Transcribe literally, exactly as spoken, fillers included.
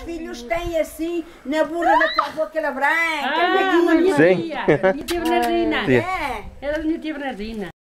filhos têm assim na burra da avó aquela branca. Ah, a minha Sim. tia, a minha tia Bernardina. Sim. É. Era a minha tia Bernardina.